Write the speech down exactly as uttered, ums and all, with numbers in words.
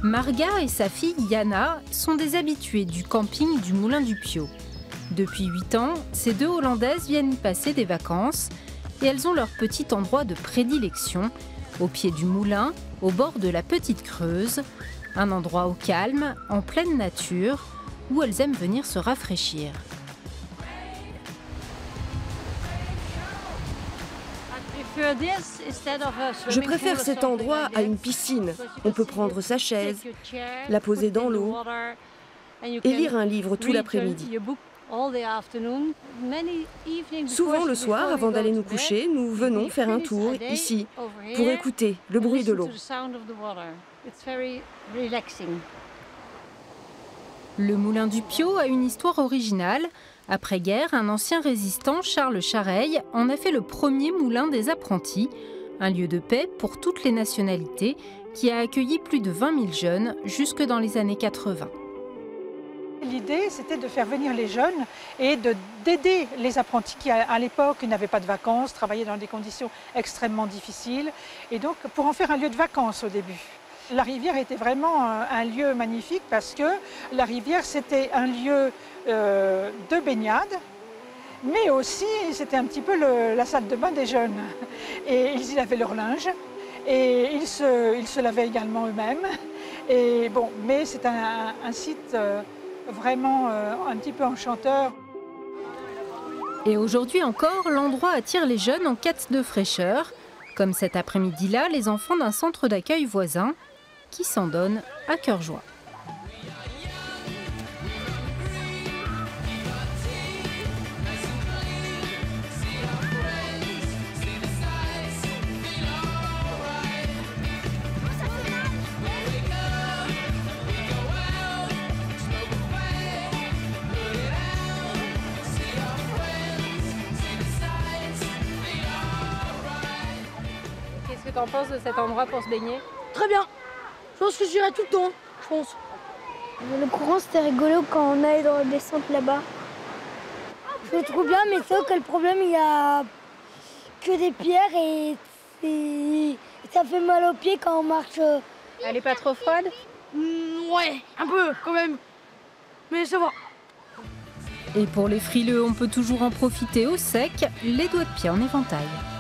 Marga et sa fille Yana sont des habituées du camping du Moulin du Piau. Depuis huit ans, ces deux Hollandaises viennent y passer des vacances et elles ont leur petit endroit de prédilection, au pied du moulin, au bord de la Petite Creuse, un endroit au calme, en pleine nature, où elles aiment venir se rafraîchir. Je préfère cet endroit à une piscine. On peut prendre sa chaise, la poser dans l'eau et lire un livre tout l'après-midi. Souvent le soir, avant d'aller nous coucher, nous venons faire un tour ici pour écouter le bruit de l'eau. Le Moulin du Piau a une histoire originale. Après-guerre, un ancien résistant, Charles Chareil, en a fait le premier moulin des apprentis, un lieu de paix pour toutes les nationalités qui a accueilli plus de vingt mille jeunes jusque dans les années quatre-vingt. L'idée, c'était de faire venir les jeunes et d'aider les apprentis qui, à l'époque, n'avaient pas de vacances, travaillaient dans des conditions extrêmement difficiles, et donc pour en faire un lieu de vacances au début. La rivière était vraiment un lieu magnifique parce que la rivière, c'était un lieu euh, de baignade, mais aussi c'était un petit peu le, la salle de bain des jeunes. Et ils y lavaient leur linge et ils se, ils se lavaient également eux-mêmes. Et bon, mais c'est un, un site euh, vraiment euh, un petit peu enchanteur. Et aujourd'hui encore, l'endroit attire les jeunes en quête de fraîcheur, comme cet après-midi-là, les enfants d'un centre d'accueil voisin qui s'en donnent à cœur joie. Qu'est-ce que tu en penses de cet endroit pour se baigner? Très bien. Je pense que j'irai tout le temps, je pense. Le courant, c'était rigolo quand on allait dans le descente là-bas. Je le trouve bien, mais sauf que le problème, il y a que des pierres et, et ça fait mal aux pieds quand on marche. Elle est pas trop froide? Mmh, ouais, un peu quand même. Mais ça va. Et pour les frileux, on peut toujours en profiter au sec, les doigts de pied en éventail.